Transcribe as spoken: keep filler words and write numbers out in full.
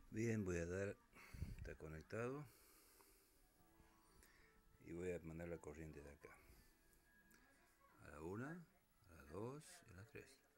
Bien, voy a dar, está conectado y voy a mandar la corriente de acá a la una, a las dos y a las tres.